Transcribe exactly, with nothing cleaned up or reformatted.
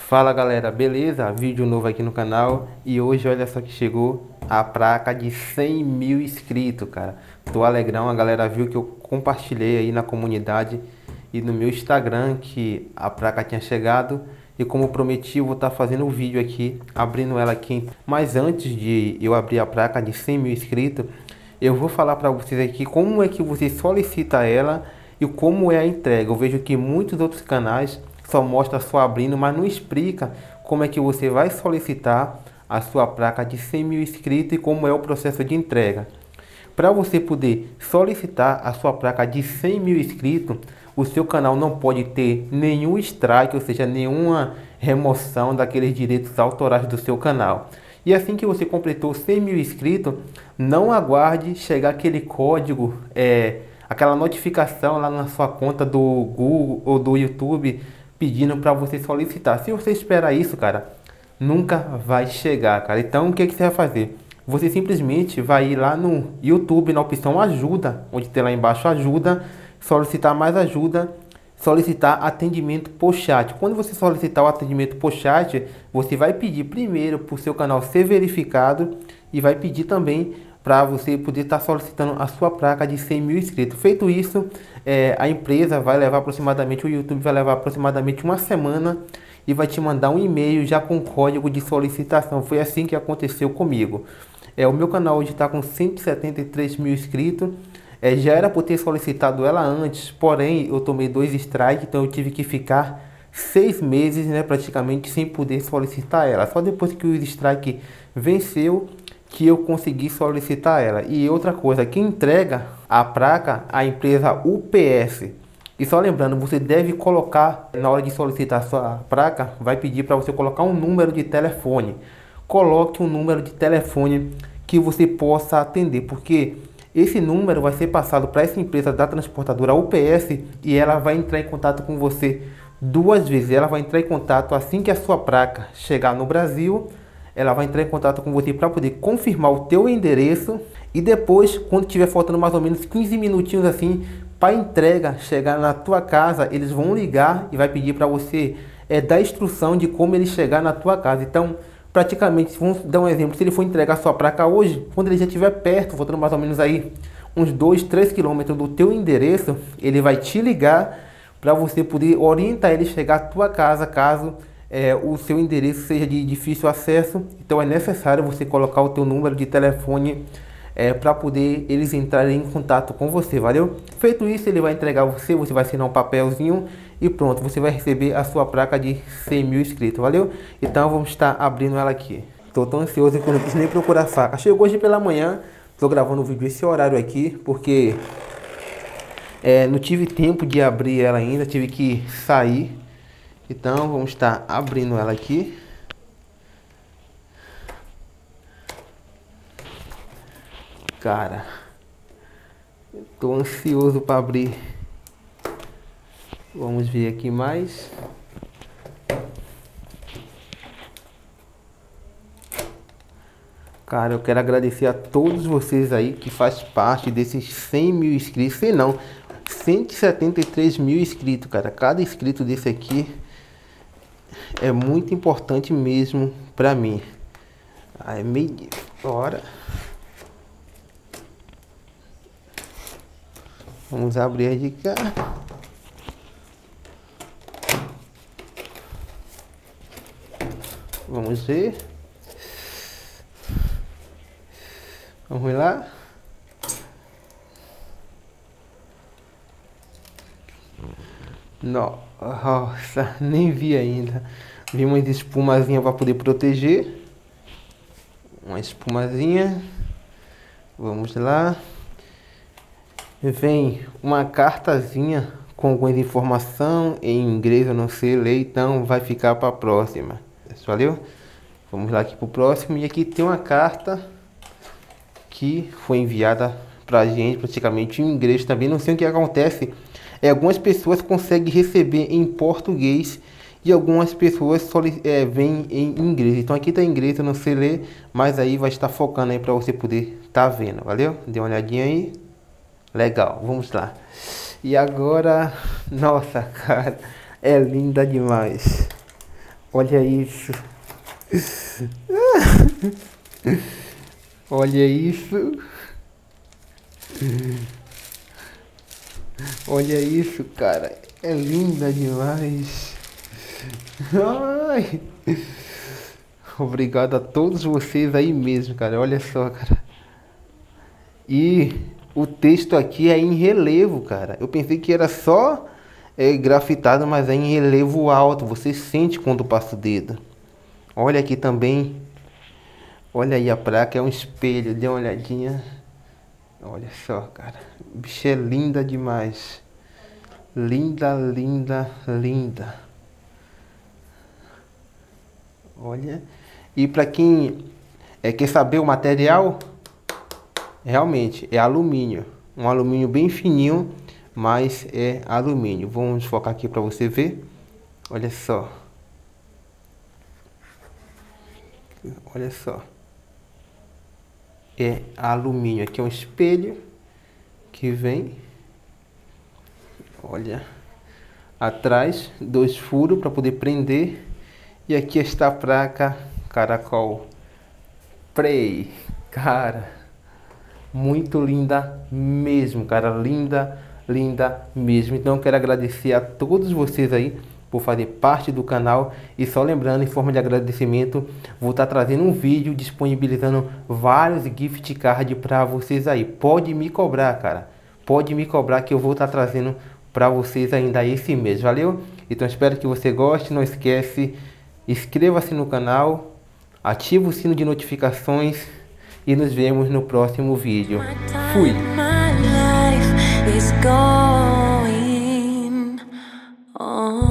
Fala galera, beleza? Vídeo novo aqui no canal e hoje olha só que chegou a placa de cem mil inscritos, cara. Tô alegrão, a galera viu que eu compartilhei aí na comunidade e no meu Instagram que a placa tinha chegado. E como prometi, eu vou estar fazendo um vídeo aqui, abrindo ela aqui. Mas antes de eu abrir a placa de cem mil inscritos, eu vou falar para vocês aqui como é que você solicita ela e como é a entrega. Eu vejo que muitos outros canais só mostra só abrindo, mas não explica como é que você vai solicitar a sua placa de cem mil inscritos e como é o processo de entrega. Para você poder solicitar a sua placa de cem mil inscritos, o seu canal não pode ter nenhum strike, ou seja, nenhuma remoção daqueles direitos autorais do seu canal. E assim que você completou cem mil inscritos, não aguarde chegar aquele código, é, aquela notificação lá na sua conta do Google ou do YouTube pedindo para você solicitar. Se você esperar isso, cara, nunca vai chegar, cara. Então, o que, que você vai fazer? Você simplesmente vai ir lá no YouTube, na opção ajuda, onde tem lá embaixo ajuda, solicitar mais ajuda, solicitar atendimento por chat. Quando você solicitar o atendimento por chat, você vai pedir primeiro para o seu canal ser verificado e vai pedir também para você poder estar solicitando a sua placa de cem mil inscritos. Feito isso, é, a empresa vai levar aproximadamente, o YouTube vai levar aproximadamente uma semana e vai te mandar um e-mail já com código de solicitação. Foi assim que aconteceu comigo. É, o meu canal hoje está com cento e setenta e três mil inscritos. É, já era por ter solicitado ela antes, porém eu tomei dois strikes, então eu tive que ficar seis meses, né, praticamente sem poder solicitar ela. Só depois que o strike venceu que eu consegui solicitar ela. E outra coisa, quem entrega a placa, a empresa U P S. E só lembrando, você deve colocar, na hora de solicitar a sua placa, vai pedir para você colocar um número de telefone. Coloque um número de telefone que você possa atender, porque esse número vai ser passado para essa empresa da transportadora U P S e ela vai entrar em contato com você duas vezes. Ela vai entrar em contato assim que a sua placa chegar no Brasil. Ela vai entrar em contato com você para poder confirmar o teu endereço e depois, quando tiver faltando mais ou menos quinze minutinhos assim para entrega chegar na tua casa, eles vão ligar e vai pedir para você é, dar instrução de como ele chegar na tua casa. Então, praticamente, vamos dar um exemplo, se ele for entregar a sua placa hoje, quando ele já estiver perto, faltando mais ou menos aí uns dois, três quilômetros do teu endereço, ele vai te ligar para você poder orientar ele a chegar à tua casa, caso É, o seu endereço seja de difícil acesso. Então é necessário você colocar o teu número de telefone é, para poder eles entrarem em contato com você, valeu? Feito isso, ele vai entregar você, você vai assinar um papelzinho e pronto, você vai receber a sua placa de cem mil inscritos, valeu? Então vamos estar abrindo ela aqui. Tô tão ansioso que eu não quis nem procurar faca. Chegou hoje pela manhã, tô gravando o vídeo esse horário aqui, porque é, não tive tempo de abrir ela ainda, tive que sair. Então vamos estar abrindo ela aqui. Cara, eu tô ansioso para abrir. Vamos ver aqui mais. Cara, eu quero agradecer a todos vocês aí que faz parte desses cem mil inscritos. Sei não, cento e setenta e três mil inscritos, cara. Cada inscrito desse aqui é muito importante mesmo pra mim. Aí meio hora. Vamos abrir de cá. Vamos ver. Vamos lá. Nossa, nem vi ainda. Vi uma espumazinha para poder proteger. Uma espumazinha. Vamos lá. Vem uma cartazinha com algumas informações em inglês, eu não sei ler, então vai ficar para a próxima. Valeu? Vamos lá aqui para o próximo. E aqui tem uma carta que foi enviada para a gente, praticamente em inglês também. Não sei o que acontece. É, algumas pessoas conseguem receber em português e algumas pessoas só é, vêm em inglês. Então aqui está em inglês, eu não sei ler, mas aí vai estar focando aí para você poder estar tá vendo, valeu? Dê uma olhadinha aí. Legal, vamos lá. E agora, nossa, cara, é linda demais. Olha isso. Olha isso. Olha isso, cara. É linda demais. Ai. Obrigado a todos vocês aí mesmo, cara. Olha só, cara. E o texto aqui é em relevo, cara. Eu pensei que era só é, grafitado, mas é em relevo alto. Você sente quando passa o dedo. Olha aqui também. Olha aí a placa, é um espelho. Dê uma olhadinha. Olha só, cara. Bicho é linda demais. Linda, linda, linda. Olha. E para quem é, quer saber o material, realmente é alumínio. Um alumínio bem fininho, mas é alumínio. Vamos focar aqui para você ver. Olha só. Olha só. É alumínio. Aqui é um espelho que vem. Olha. Atrás, dois furos para poder prender. E aqui está a placa Caracol Play. Cara, muito linda mesmo, cara. Linda, linda mesmo. Então eu quero agradecer a todos vocês aí por fazer parte do canal. E só lembrando, em forma de agradecimento, vou estar trazendo um vídeo disponibilizando vários gift card para vocês aí. Pode me cobrar, cara. Pode me cobrar que eu vou estar trazendo para vocês ainda esse mês. Valeu? Então espero que você goste. Não esquece, inscreva-se no canal, ative o sino de notificações e nos vemos no próximo vídeo. Fui! Oh